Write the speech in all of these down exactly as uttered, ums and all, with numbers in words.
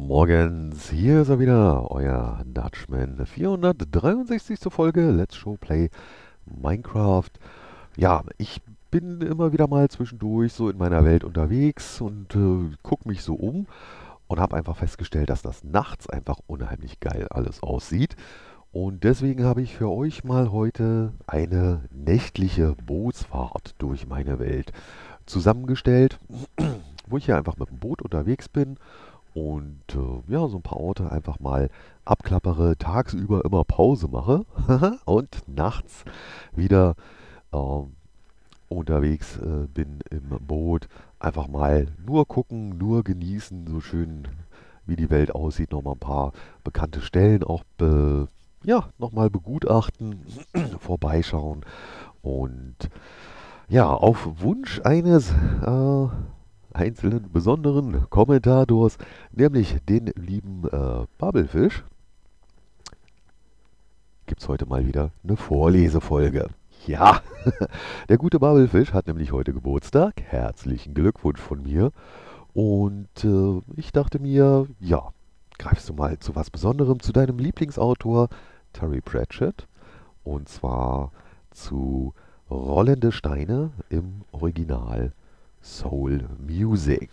Morgens, hier ist er wieder, euer Dutchman. vierhundertdreiundsechzig. Folge Let's Show Play Minecraft. Ja, ich bin immer wieder mal zwischendurch so in meiner Welt unterwegs und äh, gucke mich so um und habe einfach festgestellt, dass das nachts einfach unheimlich geil alles aussieht. Und deswegen habe ich für euch mal heute eine nächtliche Bootsfahrt durch meine Welt zusammengestellt, wo ich hier einfach mit dem Boot unterwegs bin und äh, ja, so ein paar Orte einfach mal abklappere, tagsüber immer Pause mache und nachts wieder ähm, unterwegs äh, bin im Boot. Einfach mal nur gucken, nur genießen, so schön wie die Welt aussieht, nochmal ein paar bekannte Stellen auch be, ja, nochmal begutachten, vorbeischauen und ja, auf Wunsch eines äh, einzelnen besonderen Kommentators, nämlich den lieben äh, Bubblefish, gibt es heute mal wieder eine Vorlesefolge. Ja, der gute Bubblefish hat nämlich heute Geburtstag. Herzlichen Glückwunsch von mir. Und äh, ich dachte mir, ja, greifst du mal zu was Besonderem, zu deinem Lieblingsautor Terry Pratchett. Und zwar zu Rollende Steine im Original Soul Music.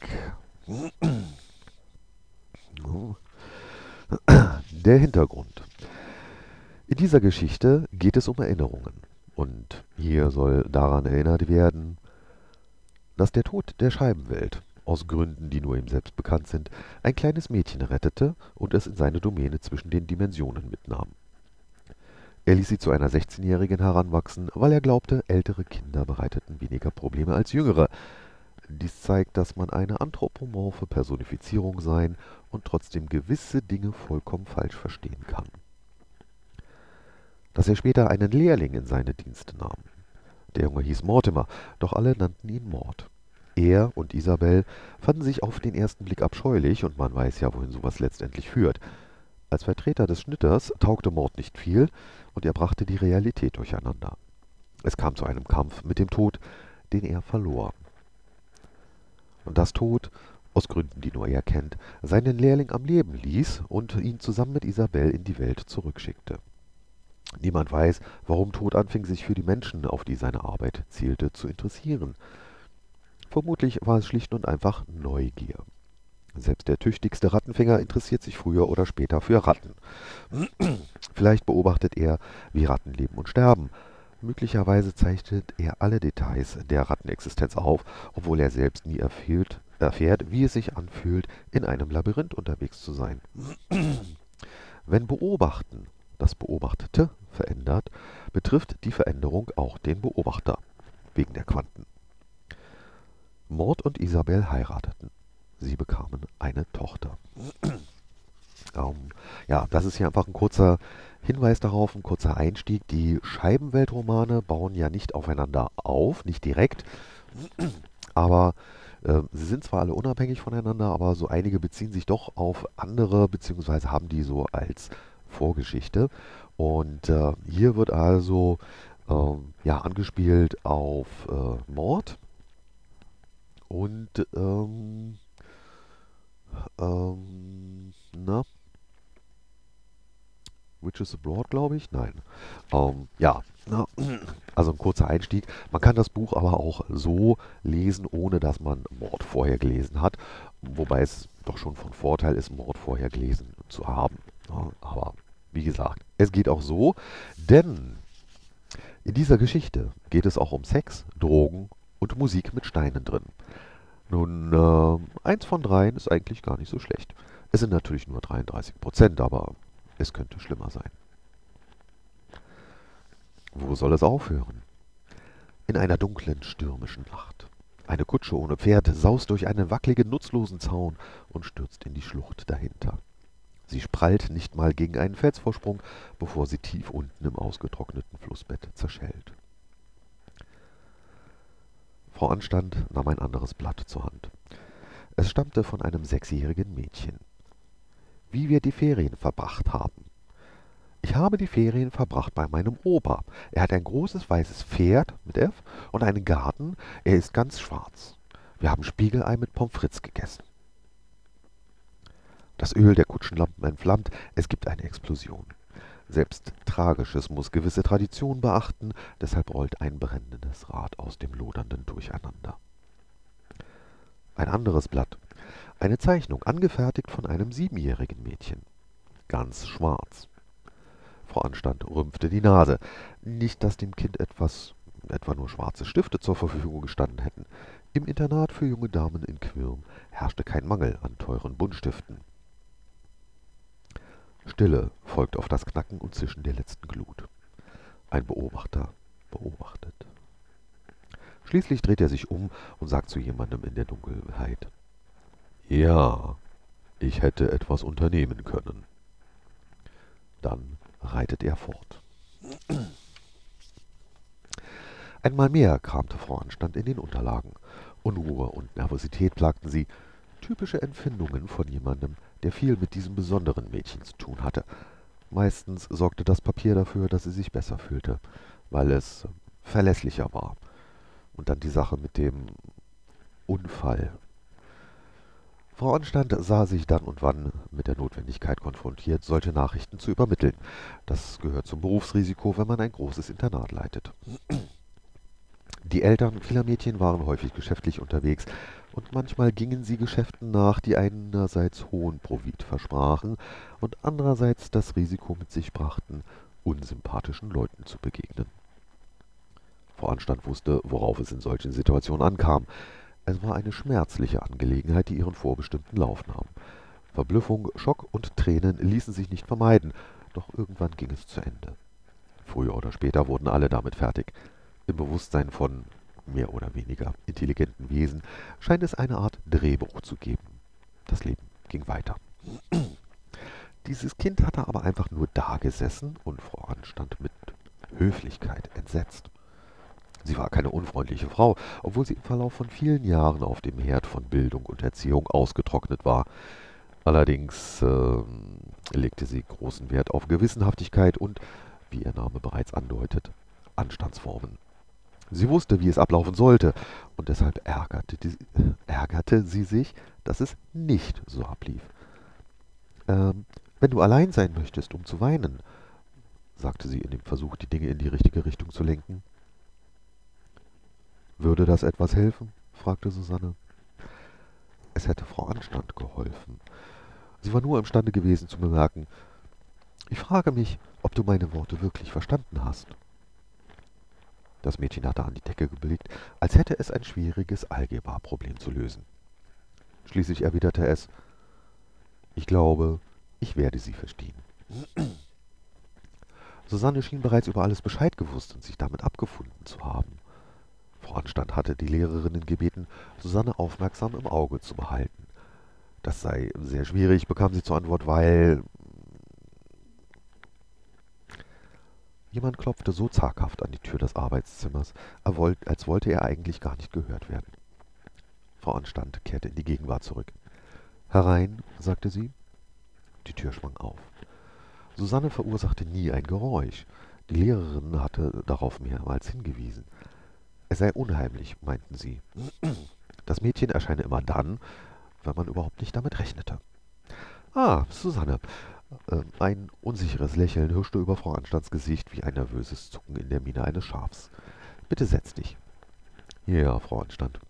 Der Hintergrund. In dieser Geschichte geht es um Erinnerungen. Und hier soll daran erinnert werden, dass der Tod der Scheibenwelt, aus Gründen, die nur ihm selbst bekannt sind, ein kleines Mädchen rettete und es in seine Domäne zwischen den Dimensionen mitnahm. Er ließ sie zu einer sechzehnjährigen heranwachsen, weil er glaubte, ältere Kinder bereiteten weniger Probleme als jüngere. Dies zeigt, dass man eine anthropomorphe Personifizierung sein und trotzdem gewisse Dinge vollkommen falsch verstehen kann. Dass er später einen Lehrling in seine Dienste nahm. Der Junge hieß Mortimer, doch alle nannten ihn Mord. Er und Isabel fanden sich auf den ersten Blick abscheulich und man weiß ja, wohin sowas letztendlich führt. Als Vertreter des Schnitters taugte Mord nicht viel und er brachte die Realität durcheinander. Es kam zu einem Kampf mit dem Tod, den er verlor. Und das Tod, aus Gründen, die nur er kennt, seinen Lehrling am Leben ließ und ihn zusammen mit Isabel in die Welt zurückschickte. Niemand weiß, warum Tod anfing, sich für die Menschen, auf die seine Arbeit zielte, zu interessieren. Vermutlich war es schlicht und einfach Neugier. Selbst der tüchtigste Rattenfänger interessiert sich früher oder später für Ratten. Vielleicht beobachtet er, wie Ratten leben und sterben. Möglicherweise zeichnet er alle Details der Rattenexistenz auf, obwohl er selbst nie erfährt, erfährt, wie es sich anfühlt, in einem Labyrinth unterwegs zu sein. Wenn Beobachten das Beobachtete verändert, betrifft die Veränderung auch den Beobachter, wegen der Quanten. Mord und Isabel heirateten. Sie bekamen eine Tochter. ähm, ja, das ist hier einfach ein kurzer Hinweis darauf, ein kurzer Einstieg. Die Scheibenweltromane bauen ja nicht aufeinander auf, nicht direkt, aber äh, sie sind zwar alle unabhängig voneinander, aber so einige beziehen sich doch auf andere, beziehungsweise haben die so als Vorgeschichte. Und äh, hier wird also ähm, ja, angespielt auf äh, Mord und ähm, ähm, na, Witches Abroad, glaube ich? Nein. Ähm, ja, na, also ein kurzer Einstieg. Man kann das Buch aber auch so lesen, ohne dass man Mord vorher gelesen hat. Wobei es doch schon von Vorteil ist, Mord vorher gelesen zu haben. Ja, aber wie gesagt, es geht auch so, denn in dieser Geschichte geht es auch um Sex, Drogen und Musik mit Steinen drin. Nun, äh, eins von dreien ist eigentlich gar nicht so schlecht. Es sind natürlich nur dreiunddreißig Prozent, aber es könnte schlimmer sein. Wo soll es aufhören? In einer dunklen, stürmischen Nacht. Eine Kutsche ohne Pferd saust durch einen wackeligen, nutzlosen Zaun und stürzt in die Schlucht dahinter. Sie prallt nicht mal gegen einen Felsvorsprung, bevor sie tief unten im ausgetrockneten Flussbett zerschellt. Frau Anstand nahm ein anderes Blatt zur Hand. Es stammte von einem sechsjährigen Mädchen. Wie wir die Ferien verbracht haben. Ich habe die Ferien verbracht bei meinem Opa. Er hat ein großes weißes Pferd mit F und einen Garten. Er ist ganz schwarz. Wir haben Spiegelei mit Pommes frites gegessen. Das Öl der Kutschenlampen entflammt, es gibt eine Explosion. Selbst Tragisches muss gewisse Traditionen beachten, deshalb rollt ein brennendes Rad aus dem lodernden Durcheinander. Ein anderes Blatt. Eine Zeichnung, angefertigt von einem siebenjährigen Mädchen. Ganz schwarz. Frau Anstand rümpfte die Nase. Nicht, dass dem Kind etwas, etwa nur schwarze Stifte zur Verfügung gestanden hätten. Im Internat für junge Damen in Quirm herrschte kein Mangel an teuren Buntstiften. Stille folgt auf das Knacken und Zischen der letzten Glut. Ein Beobachter beobachtet. Schließlich dreht er sich um und sagt zu jemandem in der Dunkelheit: »Ja, ich hätte etwas unternehmen können.« Dann reitet er fort. Einmal mehr kramte Frau Anstand in den Unterlagen. Unruhe und Nervosität plagten sie, typische Empfindungen von jemandem, der viel mit diesem besonderen Mädchen zu tun hatte. Meistens sorgte das Papier dafür, dass sie sich besser fühlte, weil es verlässlicher war. Und dann die Sache mit dem Unfall. Frau Anstand sah sich dann und wann mit der Notwendigkeit konfrontiert, solche Nachrichten zu übermitteln. Das gehört zum Berufsrisiko, wenn man ein großes Internat leitet. Die Eltern vieler Mädchen waren häufig geschäftlich unterwegs, und manchmal gingen sie Geschäften nach, die einerseits hohen Profit versprachen und andererseits das Risiko mit sich brachten, unsympathischen Leuten zu begegnen. Frau Anstand wusste, worauf es in solchen Situationen ankam. Es war eine schmerzliche Angelegenheit, die ihren vorbestimmten Lauf nahm. Verblüffung, Schock und Tränen ließen sich nicht vermeiden, doch irgendwann ging es zu Ende. Früher oder später wurden alle damit fertig. Im Bewusstsein von mehr oder weniger intelligenten Wesen scheint es eine Art Drehbuch zu geben. Das Leben ging weiter. Dieses Kind hatte aber einfach nur dagesessen und Frau Anstand mit Höflichkeit entsetzt. Sie war keine unfreundliche Frau, obwohl sie im Verlauf von vielen Jahren auf dem Herd von Bildung und Erziehung ausgetrocknet war. Allerdings äh, legte sie großen Wert auf Gewissenhaftigkeit und, wie ihr Name bereits andeutet, Anstandsformen. Sie wusste, wie es ablaufen sollte, und deshalb ärgerte, die, ärgerte sie sich, dass es nicht so ablief. Ähm, »Wenn du allein sein möchtest, um zu weinen«, sagte sie in dem Versuch, die Dinge in die richtige Richtung zu lenken. »Würde das etwas helfen?« fragte Susanne. Es hätte Frau Anstand geholfen. Sie war nur imstande gewesen zu bemerken: »Ich frage mich, ob du meine Worte wirklich verstanden hast.« Das Mädchen hatte an die Decke geblickt, als hätte es ein schwieriges Algebra-Problem zu lösen. Schließlich erwiderte es: »Ich glaube, ich werde Sie verstehen.« Susanne schien bereits über alles Bescheid gewusst und sich damit abgefunden zu haben. Frau Anstand hatte die Lehrerinnen gebeten, Susanne aufmerksam im Auge zu behalten. Das sei sehr schwierig, bekam sie zur Antwort, weil... Jemand klopfte so zaghaft an die Tür des Arbeitszimmers, als wollte er eigentlich gar nicht gehört werden. Frau Anstand kehrte in die Gegenwart zurück. »Herein«, sagte sie. Die Tür schwang auf. Susanne verursachte nie ein Geräusch. Die Lehrerin hatte darauf mehrmals hingewiesen. Es sei unheimlich, meinten sie. Das Mädchen erscheine immer dann, wenn man überhaupt nicht damit rechnete. »Ah, Susanne!« Ein unsicheres Lächeln huschte über Frau Anstands Gesicht wie ein nervöses Zucken in der Miene eines Schafs. »Bitte setz dich.« »Ja, Frau Anstand.«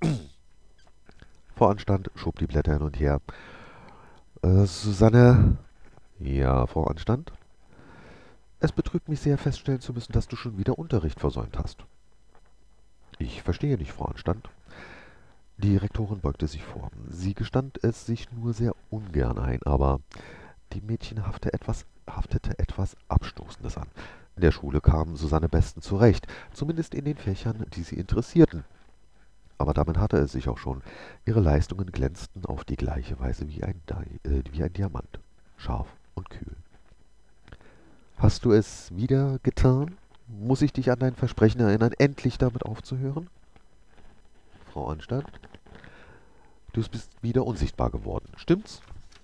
Frau Anstand schob die Blätter hin und her. Äh, »Susanne?« »Ja, Frau Anstand?« »Es betrübt mich sehr, feststellen zu müssen, dass du schon wieder Unterricht versäumt hast.« »Ich verstehe nicht, Frau Anstand.« Die Rektorin beugte sich vor. Sie gestand es sich nur sehr ungern ein, aber dem Mädchen haftete etwas, haftete etwas Abstoßendes an. In der Schule kam Susanne bestens zurecht, zumindest in den Fächern, die sie interessierten. Aber damit hatte es sich auch schon. Ihre Leistungen glänzten auf die gleiche Weise wie ein, Di äh, wie ein Diamant, scharf und kühl. »Hast du es wieder getan? Muss ich dich an dein Versprechen erinnern, endlich damit aufzuhören?« »Frau Anstand, du bist wieder unsichtbar geworden, stimmt's?«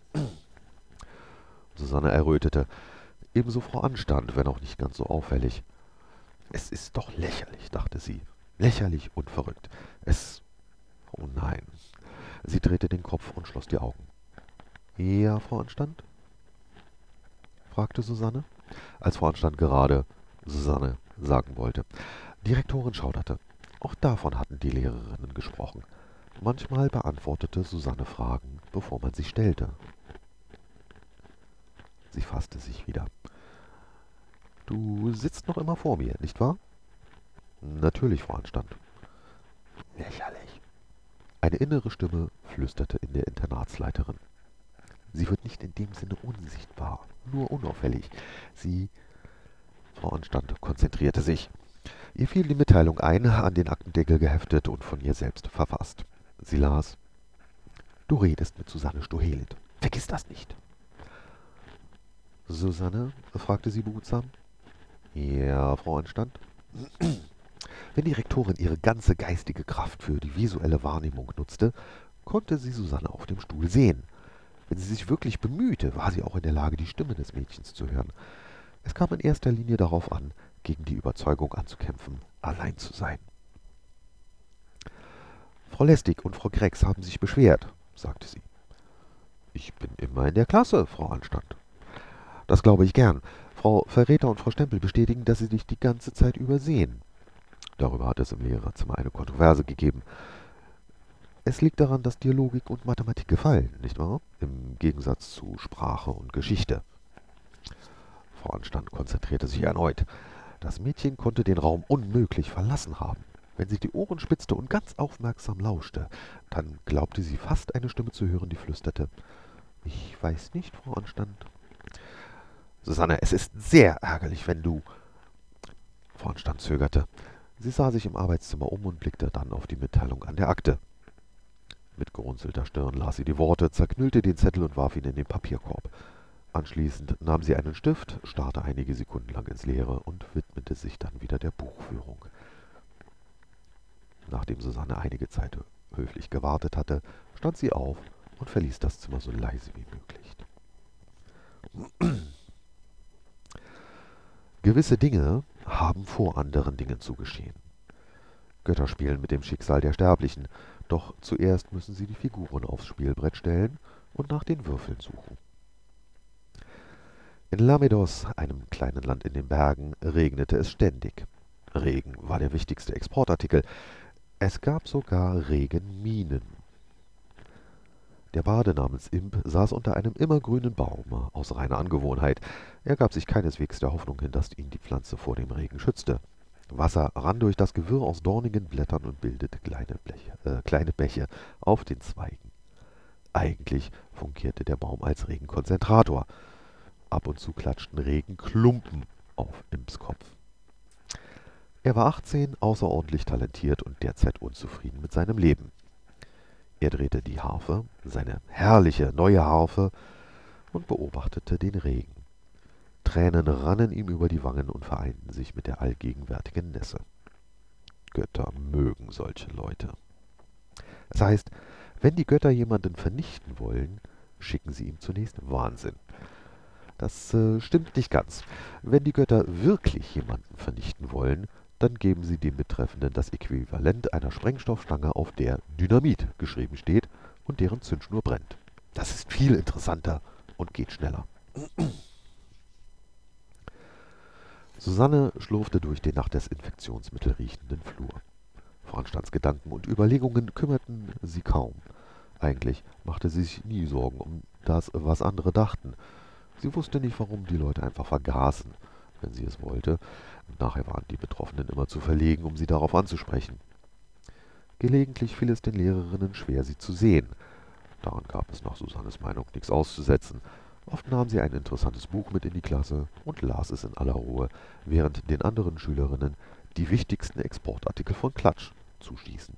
Susanne errötete. Ebenso Frau Anstand, wenn auch nicht ganz so auffällig. »Es ist doch lächerlich«, dachte sie. »Lächerlich und verrückt. Es... Oh nein.« Sie drehte den Kopf und schloss die Augen. Ja, Frau Anstand? Fragte Susanne, als Frau Anstand gerade Susanne sagen wollte. Die Rektorin schauderte. Auch davon hatten die Lehrerinnen gesprochen. Manchmal beantwortete Susanne Fragen, bevor man sie stellte. Sie fasste sich wieder. »Du sitzt noch immer vor mir, nicht wahr?« »Natürlich, Frau Anstand.« »Lächerlich.« Eine innere Stimme flüsterte in der Internatsleiterin. »Sie wird nicht in dem Sinne unsichtbar, nur unauffällig. Sie...« Frau Anstand konzentrierte sich. Ihr fiel die Mitteilung ein, an den Aktendeckel geheftet und von ihr selbst verfasst. Sie las: »Du redest mit Susanne Stohelit. Vergiss das nicht.« »Susanne?« fragte sie behutsam. »Ja, Frau Anstand?« Wenn die Rektorin ihre ganze geistige Kraft für die visuelle Wahrnehmung nutzte, konnte sie Susanne auf dem Stuhl sehen. Wenn sie sich wirklich bemühte, war sie auch in der Lage, die Stimme des Mädchens zu hören. Es kam in erster Linie darauf an, gegen die Überzeugung anzukämpfen, allein zu sein. »Frau Lästig und Frau Grex haben sich beschwert«, sagte sie. »Ich bin immer in der Klasse, Frau Anstand.« »Das glaube ich gern. Frau Verräter und Frau Stempel bestätigen, dass Sie dich die ganze Zeit übersehen.« Darüber hat es im Lehrerzimmer eine Kontroverse gegeben. Es liegt daran, dass dir Logik und Mathematik gefallen, nicht wahr? Im Gegensatz zu Sprache und Geschichte. Frau Anstand konzentrierte sich erneut. Das Mädchen konnte den Raum unmöglich verlassen haben. Wenn sie die Ohren spitzte und ganz aufmerksam lauschte, dann glaubte sie fast eine Stimme zu hören, die flüsterte: »Ich weiß nicht, Frau Anstand.« »Susanne, es ist sehr ärgerlich, wenn du...« Frau Anstand zögerte. Sie sah sich im Arbeitszimmer um und blickte dann auf die Mitteilung an der Akte. Mit gerunzelter Stirn las sie die Worte, zerknüllte den Zettel und warf ihn in den Papierkorb. Anschließend nahm sie einen Stift, starrte einige Sekunden lang ins Leere und widmete sich dann wieder der Buchführung. Nachdem Susanne einige Zeit höflich gewartet hatte, stand sie auf und verließ das Zimmer so leise wie möglich. Gewisse Dinge haben vor anderen Dingen zu geschehen. Götter spielen mit dem Schicksal der Sterblichen, doch zuerst müssen sie die Figuren aufs Spielbrett stellen und nach den Würfeln suchen. In Lamedos, einem kleinen Land in den Bergen, regnete es ständig. Regen war der wichtigste Exportartikel. Es gab sogar Regenminen. Der Bade namens Imp saß unter einem immergrünen Baum, aus reiner Angewohnheit. Er gab sich keineswegs der Hoffnung hin, dass ihn die Pflanze vor dem Regen schützte. Wasser rann durch das Gewirr aus dornigen Blättern und bildete kleine, Bleche, äh, kleine Bäche auf den Zweigen. Eigentlich fungierte der Baum als Regenkonzentrator. Ab und zu klatschten Regenklumpen auf Imps Kopf. Er war achtzehn, außerordentlich talentiert und derzeit unzufrieden mit seinem Leben. Er drehte die Harfe, seine herrliche neue Harfe, und beobachtete den Regen. Tränen rannen ihm über die Wangen und vereinten sich mit der allgegenwärtigen Nässe. Götter mögen solche Leute. Das heißt, wenn die Götter jemanden vernichten wollen, schicken sie ihm zunächst Wahnsinn. Das äh, stimmt nicht ganz. Wenn die Götter wirklich jemanden vernichten wollen, dann geben sie dem Betreffenden das Äquivalent einer Sprengstoffstange, auf der Dynamit geschrieben steht und deren Zündschnur brennt. Das ist viel interessanter und geht schneller. Susanne schlurfte durch den nach Desinfektionsmittel riechenden Flur. Frau Anstands Gedanken und Überlegungen kümmerten sie kaum. Eigentlich machte sie sich nie Sorgen um das, was andere dachten. Sie wusste nicht, warum die Leute einfach vergaßen, wenn sie es wollte. Und nachher waren die Betroffenen immer zu verlegen, um sie darauf anzusprechen. Gelegentlich fiel es den Lehrerinnen schwer, sie zu sehen. Daran gab es nach Susannes Meinung nichts auszusetzen. Oft nahm sie ein interessantes Buch mit in die Klasse und las es in aller Ruhe, während den anderen Schülerinnen die wichtigsten Exportartikel von Klatsch zustießen.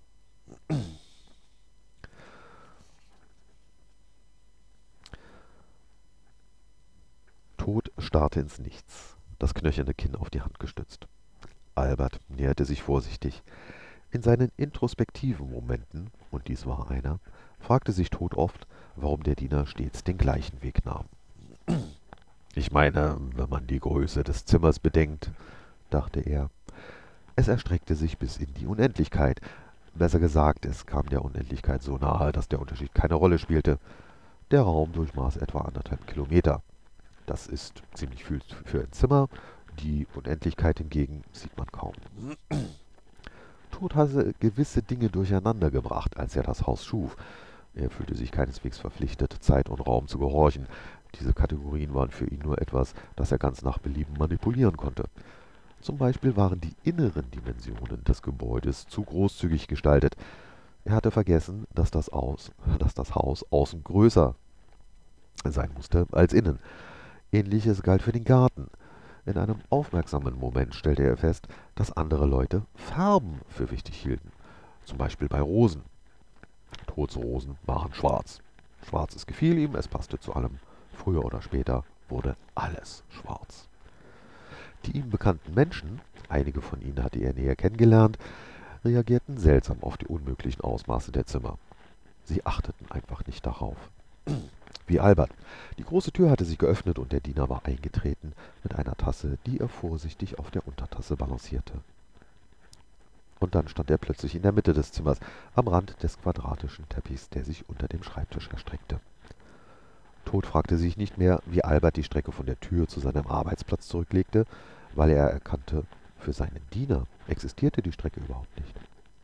Tod starrte ins Nichts, das knöcherne Kinn auf die Hand gestützt. Albert näherte sich vorsichtig. In seinen introspektiven Momenten, und dies war einer, fragte sich Tod oft, warum der Diener stets den gleichen Weg nahm. »Ich meine, wenn man die Größe des Zimmers bedenkt«, dachte er. Es erstreckte sich bis in die Unendlichkeit. Besser gesagt, es kam der Unendlichkeit so nahe, dass der Unterschied keine Rolle spielte. Der Raum durchmaß etwa anderthalb Kilometer. Das ist ziemlich viel für ein Zimmer, die Unendlichkeit hingegen sieht man kaum. Tod hatte gewisse Dinge durcheinandergebracht, als er das Haus schuf. Er fühlte sich keineswegs verpflichtet, Zeit und Raum zu gehorchen. Diese Kategorien waren für ihn nur etwas, das er ganz nach Belieben manipulieren konnte. Zum Beispiel waren die inneren Dimensionen des Gebäudes zu großzügig gestaltet. Er hatte vergessen, dass das, Aus, dass das Haus außen größer sein musste als innen. Ähnliches galt für den Garten. In einem aufmerksamen Moment stellte er fest, dass andere Leute Farben für wichtig hielten. Zum Beispiel bei Rosen. Tods Rosen waren schwarz. Schwarzes gefiel ihm, es passte zu allem. Früher oder später wurde alles schwarz. Die ihm bekannten Menschen, einige von ihnen hatte er näher kennengelernt, reagierten seltsam auf die unmöglichen Ausmaße der Zimmer. Sie achteten einfach nicht darauf. Wie Albert. Die große Tür hatte sich geöffnet und der Diener war eingetreten mit einer Tasse, die er vorsichtig auf der Untertasse balancierte. Und dann stand er plötzlich in der Mitte des Zimmers, am Rand des quadratischen Teppichs, der sich unter dem Schreibtisch erstreckte. Tod fragte sich nicht mehr, wie Albert die Strecke von der Tür zu seinem Arbeitsplatz zurücklegte, weil er erkannte, für seinen Diener existierte die Strecke überhaupt nicht.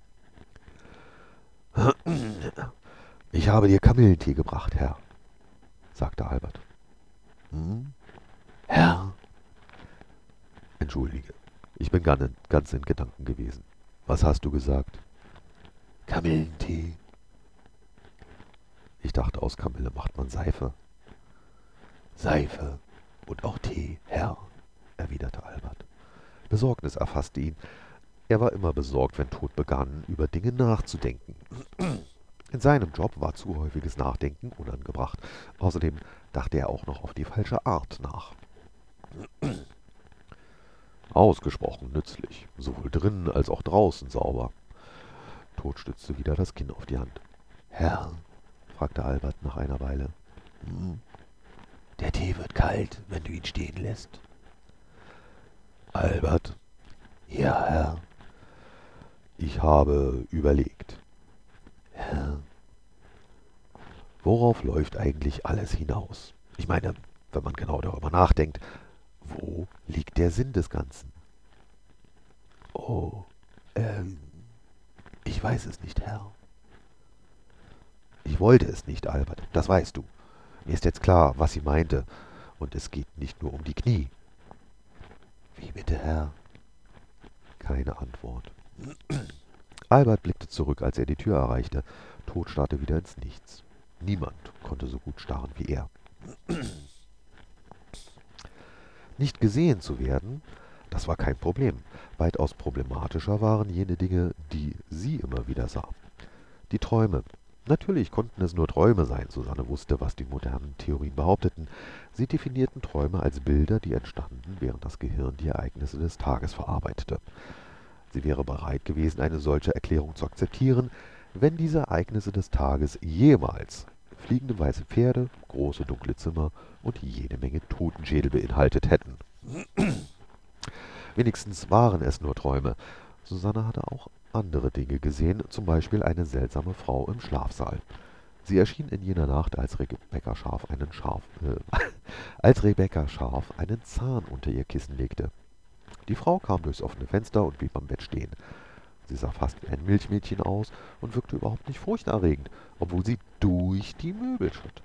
»Ich habe dir Kamillentee gebracht, Herr«, sagte Albert. »Hm? Herr?« »Entschuldige, ich bin ganz in Gedanken gewesen. Was hast du gesagt?« »Kamillentee.« »Ich dachte, aus Kamille macht man Seife.« »Seife und auch Tee, Herr«, erwiderte Albert. Besorgnis erfasste ihn. Er war immer besorgt, wenn Tod begann, über Dinge nachzudenken. In seinem Job war zu häufiges Nachdenken unangebracht. Außerdem dachte er auch noch auf die falsche Art nach. Ausgesprochen nützlich, sowohl drinnen als auch draußen sauber. Tod stützte wieder das Kinn auf die Hand. »Herr?« fragte Albert nach einer Weile. »Hm? Der Tee wird kalt, wenn du ihn stehen lässt.« »Albert?« »Ja, Herr?« »Ich habe überlegt.« »Herr?« »Worauf läuft eigentlich alles hinaus? Ich meine, wenn man genau darüber nachdenkt, wo liegt der Sinn des Ganzen?« »Oh, ähm, ich weiß es nicht, Herr.« »Ich wollte es nicht, Albert, das weißt du. Mir ist jetzt klar, was sie meinte, und es geht nicht nur um die Knie.« »Wie bitte, Herr?« Keine Antwort. Albert blickte zurück, als er die Tür erreichte. Tod starrte wieder ins Nichts. Niemand konnte so gut starren wie er. Nicht gesehen zu werden, das war kein Problem. Weitaus problematischer waren jene Dinge, die sie immer wieder sah. Die Träume. Natürlich konnten es nur Träume sein. Susanne wusste, was die modernen Theorien behaupteten. Sie definierten Träume als Bilder, die entstanden, während das Gehirn die Ereignisse des Tages verarbeitete. Sie wäre bereit gewesen, eine solche Erklärung zu akzeptieren, wenn diese Ereignisse des Tages jemals fliegende weiße Pferde, große dunkle Zimmer und jede Menge Totenschädel beinhaltet hätten. Wenigstens waren es nur Träume. Susanne hatte auch andere Dinge gesehen, zum Beispiel eine seltsame Frau im Schlafsaal. Sie erschien in jener Nacht, als Rebecca Scharf einen, Scharf, äh, als Rebecca Scharf einen Zahn unter ihr Kissen legte. Die Frau kam durchs offene Fenster und blieb am Bett stehen. Sie sah fast wie ein Milchmädchen aus und wirkte überhaupt nicht furchterregend, obwohl sie durch die Möbel schritt.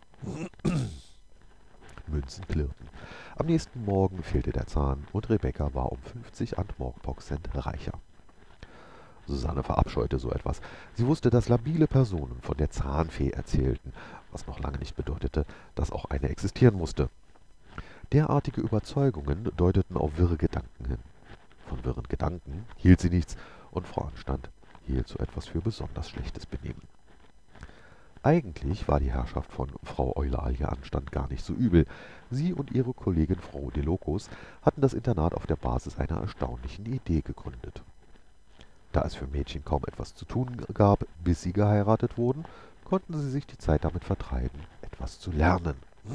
Münzen klirrten. Am nächsten Morgen fehlte der Zahn und Rebecca war um fünfzig Ant-Morgenpox-Cent reicher. Susanne verabscheute so etwas. Sie wusste, dass labile Personen von der Zahnfee erzählten, was noch lange nicht bedeutete, dass auch eine existieren musste. Derartige Überzeugungen deuteten auf wirre Gedanken hin. Von wirren Gedanken hielt sie nichts, und Frau Anstand hielt so etwas für besonders schlechtes Benehmen. Eigentlich war die Herrschaft von Frau Eulalie Anstand gar nicht so übel. Sie und ihre Kollegin Frau Delocos hatten das Internat auf der Basis einer erstaunlichen Idee gegründet. Da es für Mädchen kaum etwas zu tun gab, bis sie geheiratet wurden, konnten sie sich die Zeit damit vertreiben, etwas zu lernen.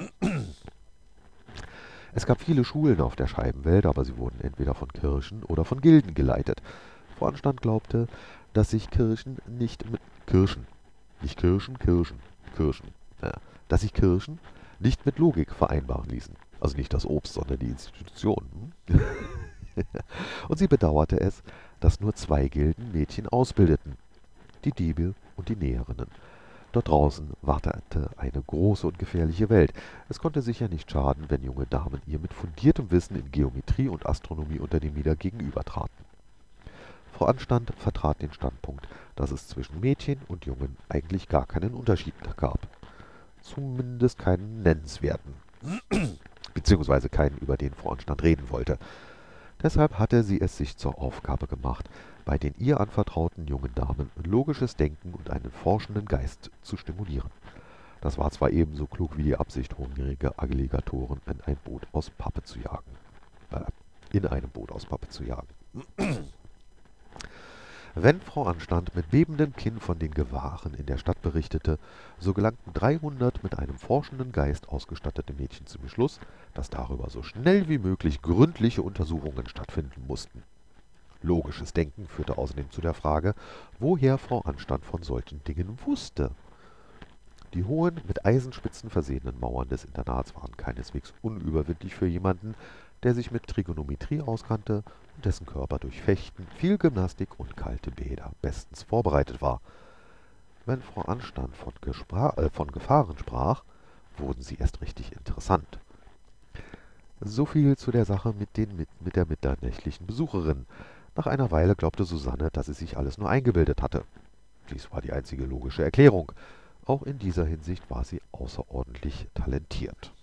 Es gab viele Schulen auf der Scheibenwelt, aber sie wurden entweder von Kirchen oder von Gilden geleitet. Frau Anstand glaubte, dass sich Kirchen nicht mit Kirchen, nicht Kirchen, Kirchen, Kirchen, ja, dass sich Kirschen nicht mit Logik vereinbaren ließen. Also nicht das Obst, sondern die Institution. Und sie bedauerte es, dass nur zwei Gilden Mädchen ausbildeten, die Diebe und die Näherinnen. Dort draußen wartete eine große und gefährliche Welt. Es konnte sicher nicht schaden, wenn junge Damen ihr mit fundiertem Wissen in Geometrie und Astronomie unter dem Mieder gegenübertraten. Frau Anstand vertrat den Standpunkt, dass es zwischen Mädchen und Jungen eigentlich gar keinen Unterschied gab. Zumindest keinen nennenswerten. Beziehungsweise keinen, über den Frau Anstand reden wollte. Deshalb hatte sie es sich zur Aufgabe gemacht, bei den ihr anvertrauten jungen Damen logisches Denken und einen forschenden Geist zu stimulieren. Das war zwar ebenso klug wie die Absicht, hungrige Alligatoren in ein Boot aus Pappe zu jagen. Äh, in einem Boot aus Pappe zu jagen. Wenn Frau Anstand mit bebendem Kinn von den Gewahren in der Stadt berichtete, so gelangten dreihundert mit einem forschenden Geist ausgestattete Mädchen zum Beschluss, dass darüber so schnell wie möglich gründliche Untersuchungen stattfinden mussten. Logisches Denken führte außerdem zu der Frage, woher Frau Anstand von solchen Dingen wusste. Die hohen, mit Eisenspitzen versehenen Mauern des Internats waren keineswegs unüberwindlich für jemanden, der sich mit Trigonometrie auskannte und dessen Körper durch Fechten, viel Gymnastik und kalte Bäder bestens vorbereitet war. Wenn Frau Anstand von, Gespra äh, von Gefahren sprach, wurden sie erst richtig interessant. So viel zu der Sache mit, den, mit, mit der mitternächtlichen Besucherin. Nach einer Weile glaubte Susanne, dass sie sich alles nur eingebildet hatte. Dies war die einzige logische Erklärung. Auch in dieser Hinsicht war sie außerordentlich talentiert.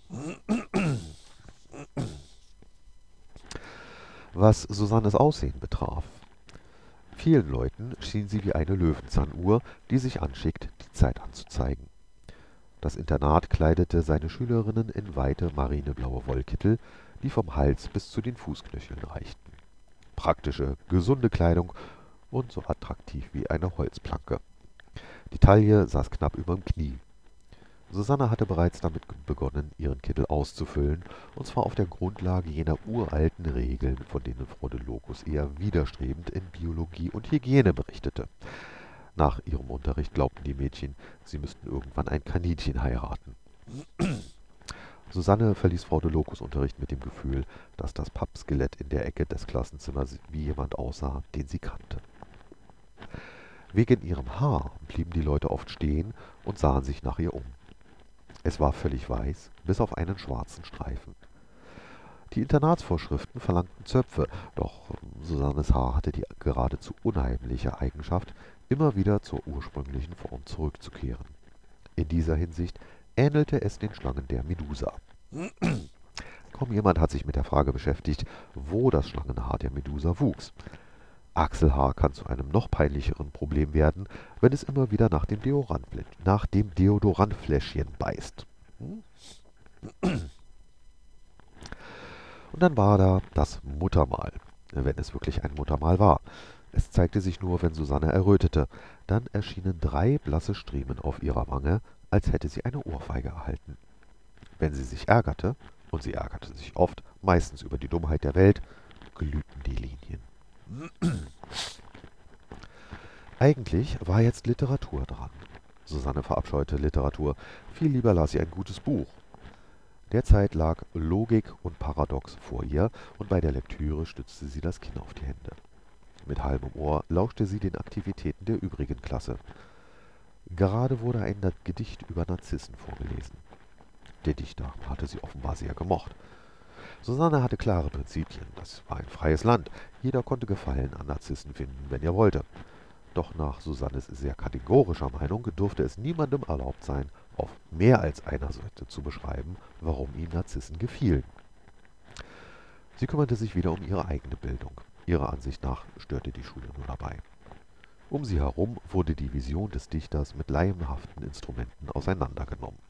Was Susannes Aussehen betraf. Vielen Leuten schien sie wie eine Löwenzahnuhr, die sich anschickt, die Zeit anzuzeigen. Das Internat kleidete seine Schülerinnen in weite marineblaue Wollkittel, die vom Hals bis zu den Fußknöcheln reichten. Praktische, gesunde Kleidung und so attraktiv wie eine Holzplanke. Die Taille saß knapp überm Knie. Susanne hatte bereits damit begonnen, ihren Kittel auszufüllen, und zwar auf der Grundlage jener uralten Regeln, von denen Frau de Locus eher widerstrebend in Biologie und Hygiene berichtete. Nach ihrem Unterricht glaubten die Mädchen, sie müssten irgendwann ein Kaninchen heiraten. Susanne verließ Frau de Locus Unterricht mit dem Gefühl, dass das Pappskelett in der Ecke des Klassenzimmers wie jemand aussah, den sie kannte. Wegen ihrem Haar blieben die Leute oft stehen und sahen sich nach ihr um. Es war völlig weiß, bis auf einen schwarzen Streifen. Die Internatsvorschriften verlangten Zöpfe, doch Susannes Haar hatte die geradezu unheimliche Eigenschaft, immer wieder zur ursprünglichen Form zurückzukehren. In dieser Hinsicht ähnelte es den Schlangen der Medusa. Kaum jemand hat sich mit der Frage beschäftigt, wo das Schlangenhaar der Medusa wuchs. Achselhaar kann zu einem noch peinlicheren Problem werden, wenn es immer wieder nach dem Deodorantfläschchen, nach dem Deodorantfläschchen beißt. Und dann war da das Muttermal, wenn es wirklich ein Muttermal war. Es zeigte sich nur, wenn Susanne errötete. Dann erschienen drei blasse Striemen auf ihrer Wange, als hätte sie eine Ohrfeige erhalten. Wenn sie sich ärgerte, und sie ärgerte sich oft, meistens über die Dummheit der Welt, glühten die Linien. Eigentlich war jetzt Literatur dran. Susanne verabscheute Literatur. Viel lieber las sie ein gutes Buch. Derzeit lag Logik und Paradox vor ihr, und bei der Lektüre stützte sie das Kinn auf die Hände. Mit halbem Ohr lauschte sie den Aktivitäten der übrigen Klasse. Gerade wurde ein Gedicht über Narzissen vorgelesen. Der Dichter hatte sie offenbar sehr gemocht. Susanne hatte klare Prinzipien. Das war ein freies Land. Jeder konnte Gefallen an Narzissen finden, wenn er wollte. Doch nach Susannes sehr kategorischer Meinung durfte es niemandem erlaubt sein, auf mehr als einer Seite zu beschreiben, warum ihm Narzissen gefielen. Sie kümmerte sich wieder um ihre eigene Bildung. Ihrer Ansicht nach störte die Schule nur dabei. Um sie herum wurde die Vision des Dichters mit laienhaften Instrumenten auseinandergenommen.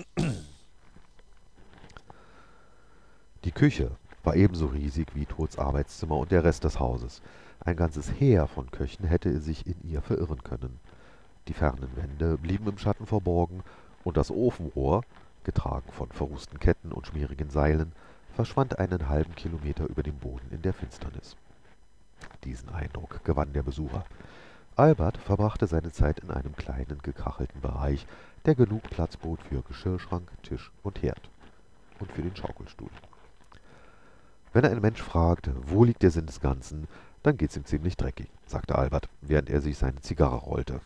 Die Küche war ebenso riesig wie Tods Arbeitszimmer und der Rest des Hauses. Ein ganzes Heer von Köchen hätte sich in ihr verirren können. Die fernen Wände blieben im Schatten verborgen, und das Ofenrohr, getragen von verrußten Ketten und schmierigen Seilen, verschwand einen halben Kilometer über dem Boden in der Finsternis. Diesen Eindruck gewann der Besucher. Albert verbrachte seine Zeit in einem kleinen, gekachelten Bereich, der genug Platz bot für Geschirrschrank, Tisch und Herd und für den Schaukelstuhl. Wenn ein Mensch fragt, wo liegt der Sinn des Ganzen, dann geht's ihm ziemlich dreckig, sagte Albert, während er sich seine Zigarre rollte.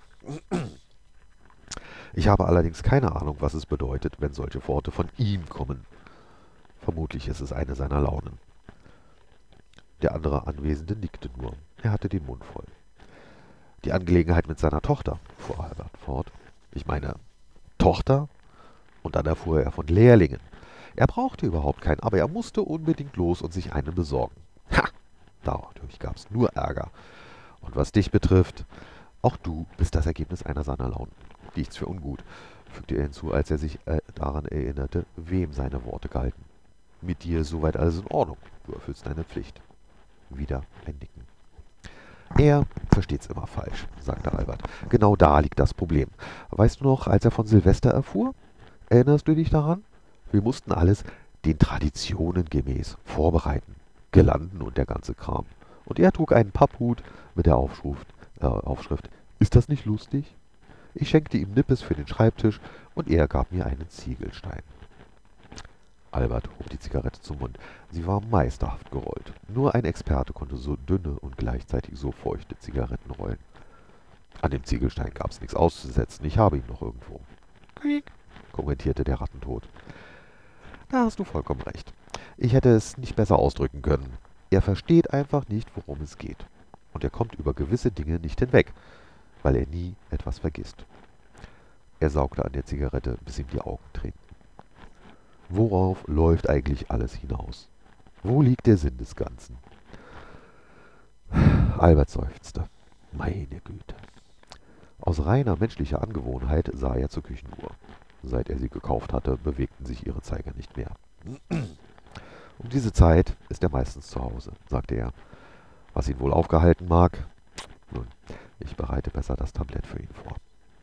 Ich habe allerdings keine Ahnung, was es bedeutet, wenn solche Worte von ihm kommen. Vermutlich ist es eine seiner Launen. Der andere Anwesende nickte nur. Er hatte den Mund voll. Die Angelegenheit mit seiner Tochter, fuhr Albert fort. Ich meine, Tochter? Und dann erfuhr er von Lehrlingen. Er brauchte überhaupt keinen, aber er musste unbedingt los und sich einen besorgen. Ha! Dadurch gab's nur Ärger. Und was dich betrifft, auch du bist das Ergebnis einer seiner Launen. Nichts für ungut, fügte er hinzu, als er sich äh, daran erinnerte, wem seine Worte galten. Mit dir ist soweit alles in Ordnung. Du erfüllst deine Pflicht. Wieder ein Nicken. Er versteht's immer falsch, sagte Albert. Genau da liegt das Problem. Weißt du noch, als er von Silvester erfuhr? Erinnerst du dich daran? Wir mussten alles den Traditionen gemäß vorbereiten. Girlanden und der ganze Kram. Und er trug einen Papphut mit der Aufschrift, äh, Aufschrift Ist das nicht lustig? Ich schenkte ihm Nippes für den Schreibtisch und er gab mir einen Ziegelstein. Albert hob die Zigarette zum Mund. Sie war meisterhaft gerollt. Nur ein Experte konnte so dünne und gleichzeitig so feuchte Zigaretten rollen. An dem Ziegelstein gab's nichts auszusetzen. Ich habe ihn noch irgendwo. Quiek, kommentierte der Rattentod. Da hast du vollkommen recht. Ich hätte es nicht besser ausdrücken können. Er versteht einfach nicht, worum es geht. Und er kommt über gewisse Dinge nicht hinweg, weil er nie etwas vergisst. Er saugte an der Zigarette, bis ihm die Augen tränten. Worauf läuft eigentlich alles hinaus? Wo liegt der Sinn des Ganzen? Albert seufzte. Meine Güte. Aus reiner menschlicher Angewohnheit sah er zur Küchenuhr. Seit er sie gekauft hatte, bewegten sich ihre Zeiger nicht mehr. Um diese Zeit ist er meistens zu Hause, sagte er. Was ihn wohl aufgehalten mag? Nun, ich bereite besser das Tablett für ihn vor.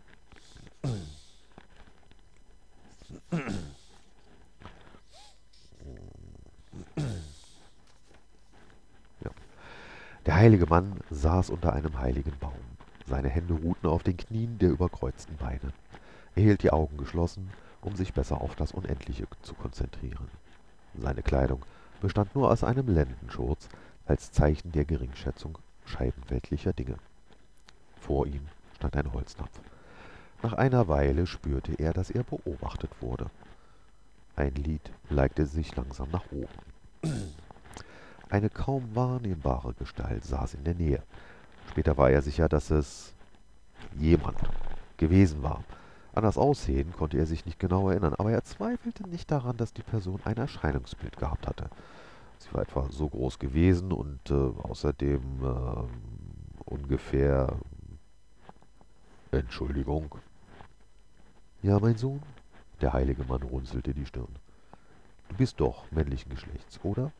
Ja. Der heilige Mann saß unter einem heiligen Baum. Seine Hände ruhten auf den Knien der überkreuzten Beine. Er hielt die Augen geschlossen, um sich besser auf das Unendliche zu konzentrieren. Seine Kleidung bestand nur aus einem Lendenschurz als Zeichen der Geringschätzung scheibenweltlicher Dinge. Vor ihm stand ein Holznapf. Nach einer Weile spürte er, dass er beobachtet wurde. Ein Lid neigte sich langsam nach oben. Eine kaum wahrnehmbare Gestalt saß in der Nähe. Später war er sicher, dass es jemand gewesen war. An das Aussehen konnte er sich nicht genau erinnern, aber er zweifelte nicht daran, dass die Person ein Erscheinungsbild gehabt hatte. Sie war etwa so groß gewesen und äh, außerdem äh, ungefähr... Entschuldigung. Ja, mein Sohn? Der heilige Mann runzelte die Stirn. Du bist doch männlichen Geschlechts, oder?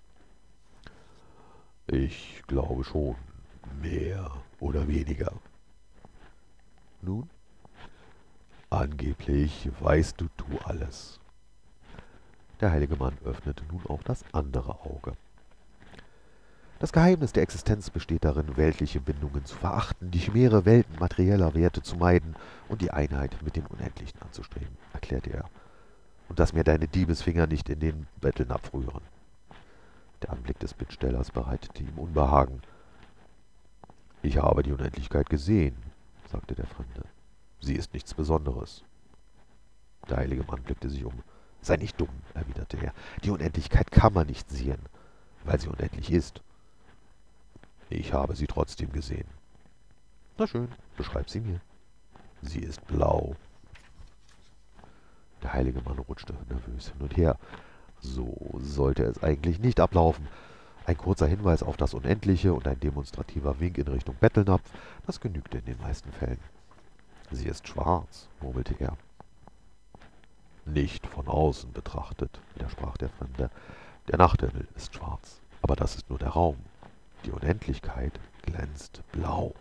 Ich glaube schon. Mehr oder weniger. Nun? Angeblich weißt du du alles. Der heilige Mann öffnete nun auch das andere Auge. Das Geheimnis der Existenz besteht darin, weltliche Bindungen zu verachten, die Chimäre Welten materieller Werte zu meiden und die Einheit mit dem Unendlichen anzustreben, erklärte er. Und dass mir deine Diebesfinger nicht in den Bettelnapf rühren. Der Anblick des Bittstellers bereitete ihm Unbehagen. Ich habe die Unendlichkeit gesehen, sagte der Fremde. Sie ist nichts Besonderes. Der heilige Mann blickte sich um. Sei nicht dumm, erwiderte er. Die Unendlichkeit kann man nicht sehen, weil sie unendlich ist. Ich habe sie trotzdem gesehen. Na schön, beschreib sie mir. Sie ist blau. Der heilige Mann rutschte nervös hin und her. So sollte es eigentlich nicht ablaufen. Ein kurzer Hinweis auf das Unendliche und ein demonstrativer Wink in Richtung Bettelnapf, das genügte in den meisten Fällen. Sie ist schwarz, murmelte er. Nicht von außen betrachtet, widersprach der Fremde. Der Nachthimmel ist schwarz, aber das ist nur der Raum. Die Unendlichkeit glänzt blau.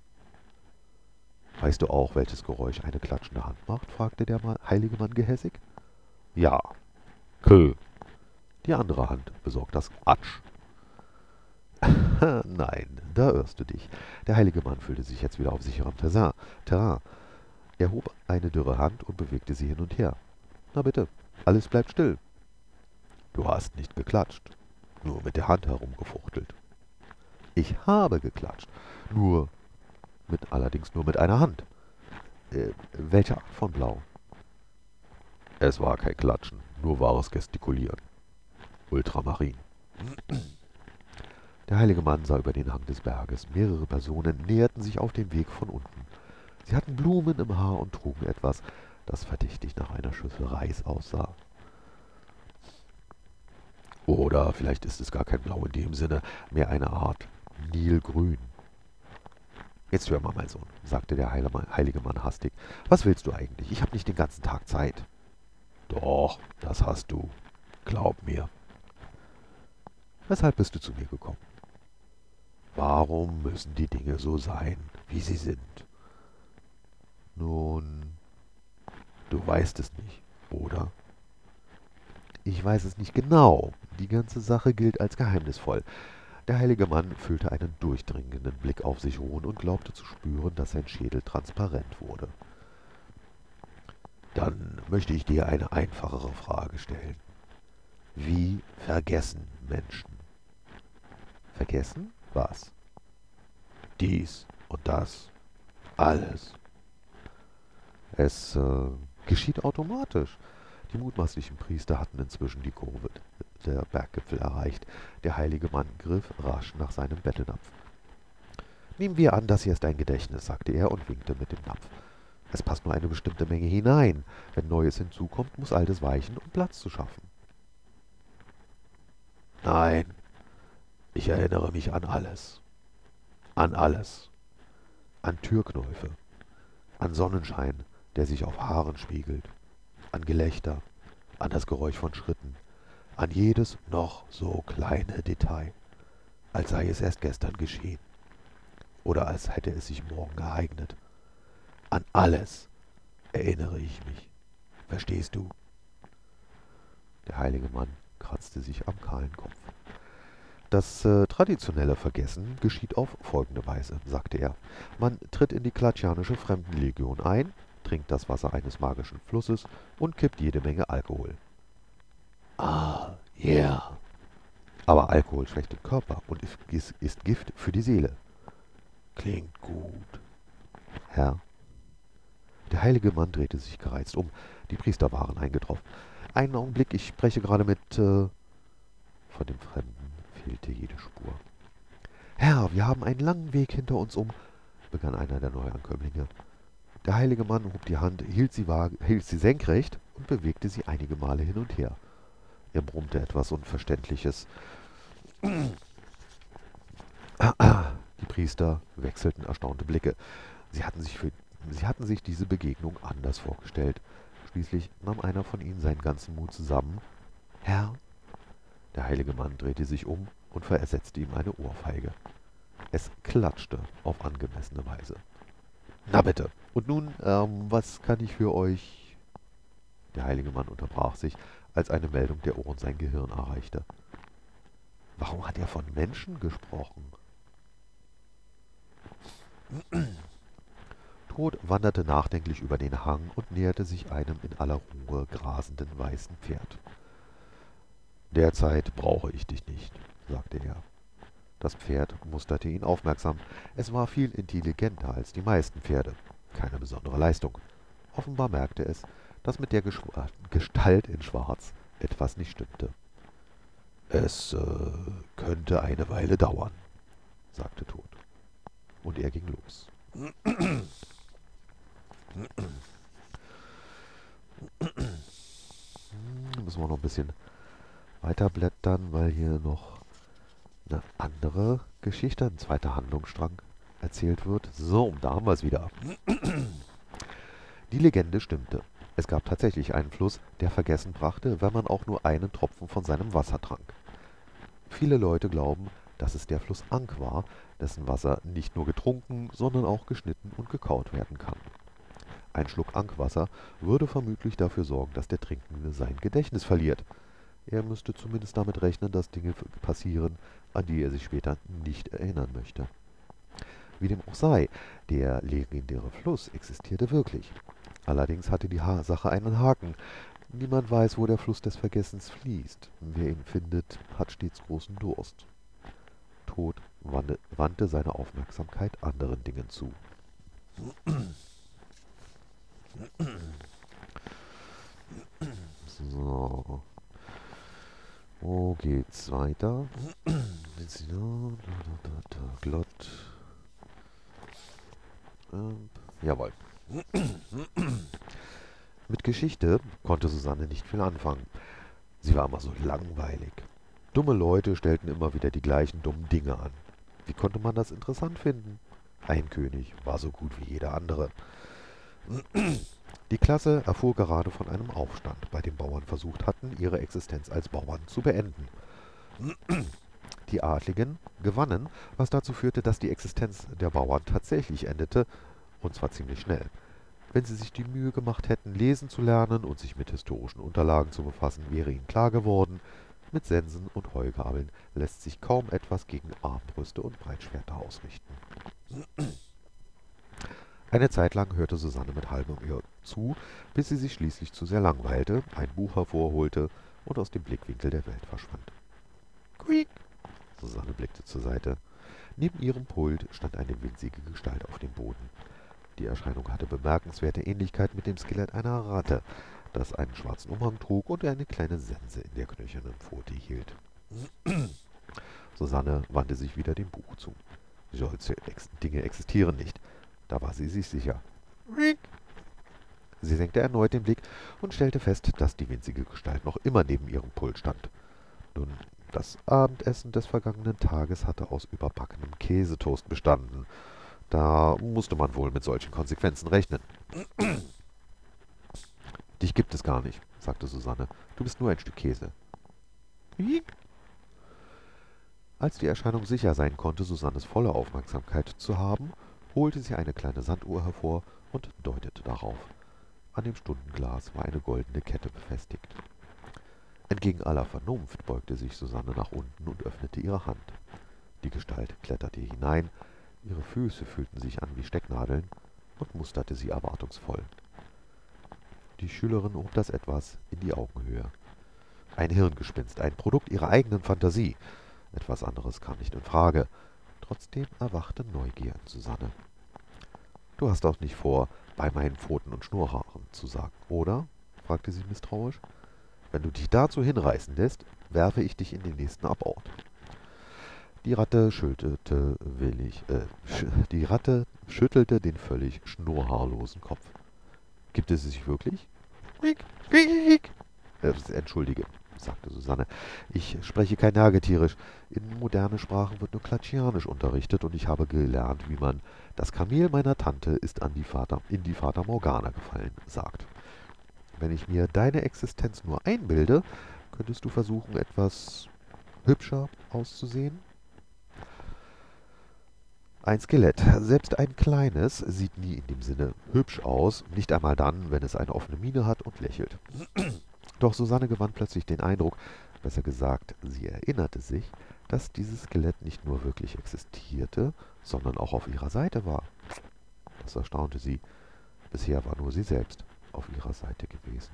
Weißt du auch, welches Geräusch eine klatschende Hand macht? Fragte der heilige Mann gehässig. Ja, Kö. Die andere Hand besorgt das Atsch. Nein, da irrst du dich. Der heilige Mann fühlte sich jetzt wieder auf sicherem Terrain. Er hob eine dürre Hand und bewegte sie hin und her. »Na bitte, alles bleibt still.« »Du hast nicht geklatscht, nur mit der Hand herumgefuchtelt.« »Ich habe geklatscht, nur mit, allerdings nur mit einer Hand.« »Äh, welche Art von Blau?« »Es war kein Klatschen, nur wahres Gestikulieren. Ultramarin.« Der heilige Mann sah über den Hang des Berges. Mehrere Personen näherten sich auf dem Weg von unten. Sie hatten Blumen im Haar und trugen etwas, das verdächtig nach einer Schüssel Reis aussah. Oder vielleicht ist es gar kein Blau in dem Sinne, mehr eine Art Nilgrün. »Jetzt hör mal, mein Sohn«, sagte der heilige Mann hastig. »Was willst du eigentlich? Ich habe nicht den ganzen Tag Zeit.« »Doch, das hast du. Glaub mir.« »Weshalb bist du zu mir gekommen?« »Warum müssen die Dinge so sein, wie sie sind?« »Nun, du weißt es nicht, oder?« »Ich weiß es nicht genau. Die ganze Sache gilt als geheimnisvoll.« Der heilige Mann fühlte einen durchdringenden Blick auf sich ruhen und glaubte zu spüren, dass sein Schädel transparent wurde. »Dann möchte ich dir eine einfachere Frage stellen. Wie vergessen Menschen?« »Vergessen? Was?« »Dies und das. Alles.« »Es äh, geschieht automatisch.« Die mutmaßlichen Priester hatten inzwischen die Kurve der Berggipfel erreicht. Der heilige Mann griff rasch nach seinem Bettelnapf. »Nehmen wir an, das hier ist ein Gedächtnis«, sagte er und winkte mit dem Napf. »Es passt nur eine bestimmte Menge hinein. Wenn Neues hinzukommt, muss Altes weichen, um Platz zu schaffen.« »Nein, ich erinnere mich an alles. An alles. An Türknäufe, an Sonnenschein, der sich auf Haaren spiegelt, an Gelächter, an das Geräusch von Schritten, an jedes noch so kleine Detail, als sei es erst gestern geschehen oder als hätte es sich morgen ereignet. An alles erinnere ich mich. Verstehst du?« Der heilige Mann kratzte sich am kahlen Kopf. »Das äh, traditionelle Vergessen geschieht auf folgende Weise«, sagte er. »Man tritt in die klatschianische Fremdenlegion ein, trinkt das Wasser eines magischen Flusses und kippt jede Menge Alkohol.« »Ah, yeah.« »Aber Alkohol schwächt den Körper und ist, ist Gift für die Seele.« »Klingt gut.« »Herr?« Der heilige Mann drehte sich gereizt um. Die Priester waren eingetroffen. »Einen Augenblick, ich spreche gerade mit...« Äh Von dem Fremden fehlte jede Spur. »Herr, wir haben einen langen Weg hinter uns um«, begann einer der Neuankömmlinge. Der heilige Mann hob die Hand, hielt sie, hielt sie senkrecht und bewegte sie einige Male hin und her. Er brummte etwas Unverständliches. Die Priester wechselten erstaunte Blicke. Sie hatten sich, für, sie hatten sich diese Begegnung anders vorgestellt. Schließlich nahm einer von ihnen seinen ganzen Mut zusammen. »Herr?« Der heilige Mann drehte sich um und versetzte ihm eine Ohrfeige. Es klatschte auf angemessene Weise. »Na bitte, und nun, ähm, was kann ich für euch...« Der heilige Mann unterbrach sich, als eine Meldung der Ohren sein Gehirn erreichte. Warum hat er von Menschen gesprochen? Tod wanderte nachdenklich über den Hang und näherte sich einem in aller Ruhe grasenden weißen Pferd. »Derzeit brauche ich dich nicht«, sagte er. Das Pferd musterte ihn aufmerksam. Es war viel intelligenter als die meisten Pferde. Keine besondere Leistung. Offenbar merkte es, dass mit der Geschw- Gestalt in Schwarz etwas nicht stimmte. »Es äh, könnte eine Weile dauern«, sagte Tod. Und er ging los. Müssen wir noch ein bisschen weiterblättern, weil hier noch eine andere Geschichte, ein zweiter Handlungsstrang erzählt wird. So, da haben wir es wieder. Die Legende stimmte. Es gab tatsächlich einen Fluss, der Vergessen brachte, wenn man auch nur einen Tropfen von seinem Wasser trank. Viele Leute glauben, dass es der Fluss Ankh war, dessen Wasser nicht nur getrunken, sondern auch geschnitten und gekaut werden kann. Ein Schluck Ankwasser würde vermutlich dafür sorgen, dass der Trinkende sein Gedächtnis verliert. Er müsste zumindest damit rechnen, dass Dinge passieren, an die er sich später nicht erinnern möchte. Wie dem auch sei, der legendäre Fluss existierte wirklich. Allerdings hatte die ha Sache einen Haken. Niemand weiß, wo der Fluss des Vergessens fließt. Wer ihn findet, hat stets großen Durst. Tod wandte, wandte seine Aufmerksamkeit anderen Dingen zu. So, wo geht's weiter? Glott. Ähm, jawohl. Mit Geschichte konnte Susanne nicht viel anfangen. Sie war immer so langweilig. Dumme Leute stellten immer wieder die gleichen dummen Dinge an. Wie konnte man das interessant finden? Ein König war so gut wie jeder andere. Die Klasse erfuhr gerade von einem Aufstand, bei dem Bauern versucht hatten, ihre Existenz als Bauern zu beenden. Die Adligen gewannen, was dazu führte, dass die Existenz der Bauern tatsächlich endete, und zwar ziemlich schnell. Wenn sie sich die Mühe gemacht hätten, lesen zu lernen und sich mit historischen Unterlagen zu befassen, wäre ihnen klar geworden, mit Sensen und Heugabeln lässt sich kaum etwas gegen Armbrüste und Breitschwerter ausrichten. Eine Zeit lang hörte Susanne mit halbem Ohr zu, bis sie sich schließlich zu sehr langweilte, ein Buch hervorholte und aus dem Blickwinkel der Welt verschwand. Quiek! Susanne blickte zur Seite. Neben ihrem Pult stand eine winzige Gestalt auf dem Boden. Die Erscheinung hatte bemerkenswerte Ähnlichkeit mit dem Skelett einer Ratte, das einen schwarzen Umhang trug und eine kleine Sense in der knöchernen Pfote hielt. Susanne wandte sich wieder dem Buch zu. Solche Ex Dinge existieren nicht. Da war sie sich sicher. Sie senkte erneut den Blick und stellte fest, dass die winzige Gestalt noch immer neben ihrem Pult stand. Nun, das Abendessen des vergangenen Tages hatte aus überbackenem Käsetoast bestanden. Da musste man wohl mit solchen Konsequenzen rechnen. »Dich gibt es gar nicht«, sagte Susanne. »Du bist nur ein Stück Käse.« Als die Erscheinung sicher sein konnte, Susannes volle Aufmerksamkeit zu haben, holte sie eine kleine Sanduhr hervor und deutete darauf. An dem Stundenglas war eine goldene Kette befestigt. Entgegen aller Vernunft beugte sich Susanne nach unten und öffnete ihre Hand. Die Gestalt kletterte hinein, ihre Füße fühlten sich an wie Stecknadeln und musterte sie erwartungsvoll. Die Schülerin hob das Etwas in die Augenhöhe. Ein Hirngespinst, ein Produkt ihrer eigenen Fantasie. Etwas anderes kam nicht in Frage. Trotzdem erwachte Neugier in Susanne. »Du hast doch nicht vor, bei meinen Pfoten und Schnurrhaaren zu sagen, oder?« fragte sie misstrauisch. »Wenn du dich dazu hinreißen lässt, werfe ich dich in den nächsten Abort.« Die Ratte schüttelte willig, äh, sch die Ratte schüttelte den völlig schnurrhaarlosen Kopf. »Gibt es sich wirklich?« »Quiek, quiek!« äh, »Entschuldige«, sagte Susanne. »Ich spreche kein Nagetierisch. In moderne Sprachen wird nur Klatschianisch unterrichtet und ich habe gelernt, wie man »das Kamel meiner Tante ist an die Vater, in die Fata Morgana gefallen« sagt. Wenn ich mir deine Existenz nur einbilde, könntest du versuchen, etwas hübscher auszusehen? Ein Skelett, selbst ein kleines, sieht nie in dem Sinne hübsch aus, nicht einmal dann, wenn es eine offene Miene hat und lächelt. Doch Susanne gewann plötzlich den Eindruck, besser gesagt, sie erinnerte sich, dass dieses Skelett nicht nur wirklich existierte, sondern auch auf ihrer Seite war. Das erstaunte sie. Bisher war nur sie selbst auf ihrer Seite gewesen.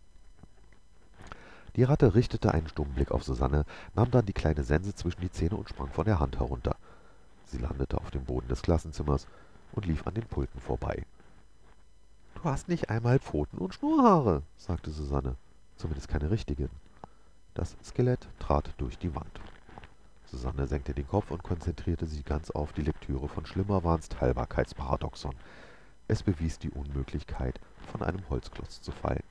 Die Ratte richtete einen stummen Blick auf Susanne, nahm dann die kleine Sense zwischen die Zähne und sprang von der Hand herunter. Sie landete auf dem Boden des Klassenzimmers und lief an den Pulten vorbei. »Du hast nicht einmal Pfoten und Schnurrhaare«, sagte Susanne. »Zumindest keine richtigen.« Das Skelett trat durch die Wand. Susanne senkte den Kopf und konzentrierte sich ganz auf die Lektüre von Schlimmerwahns Teilbarkeitsparadoxon. Es bewies die Unmöglichkeit, von einem Holzklotz zu fallen.